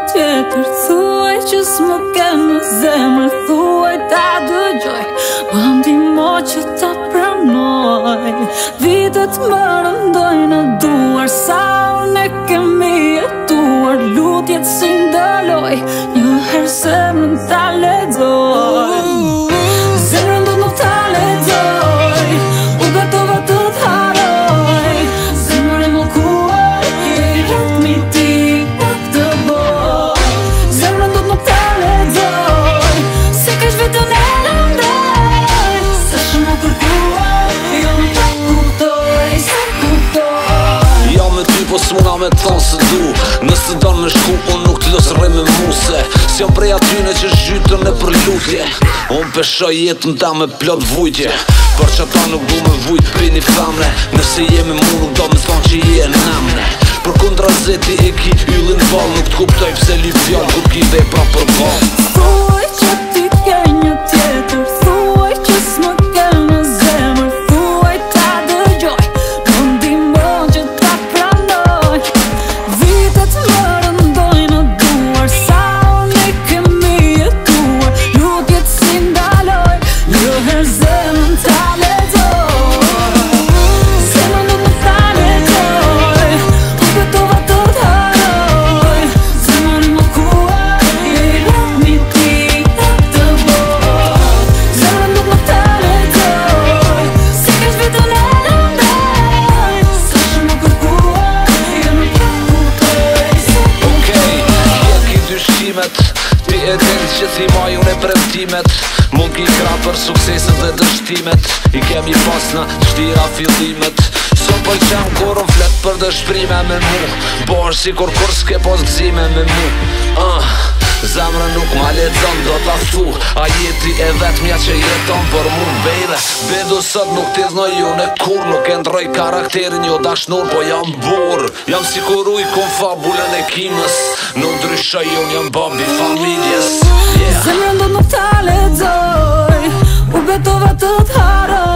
tjetër. Thuaj që s'më ke në zemër, thuaj ta dëgjoj, më ndihmo që ta pranoj. Vitet më rëndojnë në duar, sa unë e kemi jetuar. Lutjet si ndaloj, njëherë zemrën ta lexoj. Zemrën do nuk ta lexoj, u gatova të t'haroj. Zemrën e mllkuar, i ritmi ti këtë boj. Zemrën do nuk ta lexoj, se kesh vetën e lëndoj. Se shumë më kërkuar, jo nuk ta kuptoj, se kuptoj. Ja me ty po s'muna me thonë se du, nëse don me shku unë nuk t'lës rrej me muse. S'jom prej atyne që zhytën e për lutje, unë peshoj jetën ta me plot vujtje. Për që ta nuk du me vujt për një famne, nëse jemi mu nuk do me thonë që je namne. Për kundra zeti e ki yllin val, nuk t'kuptoj pse li fjall kur ki dhe pra për val. Thuaj që ti ke një tjetër, thuaj që s'më ke në zemër, thuaj ta dëgjoj, më ndihmo që ta pranoj. Vitet më rëndojnë në duar, sa unë e kemi jetuar. Lutjet si ndaloj, njëherë zemrën ta lexoj. Zemrën do nuk ta lexoj, u gatova të t'haroj. Zemrën e mllkuar, i ritmi ti këtë boj. Zemrën do nuk ta lexoj, se kesh vetën e lëndoj. Sa shumë më kërkuar, jo nuk ta kuptoj, se Okej, je ki dyshimet, ti e din që ti maj unë e premtimet. Mund ki kra për sukseset dhe dështimet, i kemi pas në shtira fillimet. So pëlqem kur unë flet për dëshprime me mu, bo është si kur s'ke pos gzime me mu. Zemrën nuk ma lexon do t'a thu, a jeti e vetmja që jeton për mu bejre. Bedu sot nuk t'i znoj unë e kur, nuk e ndroj karakterin jo dashnur, po jam bur. Jam si kur uj kun fabulën e kimës, nuk ndryshoj unë jam babi familjes. Zemrën do nuk ta lexoj, u gatova të t'haroj.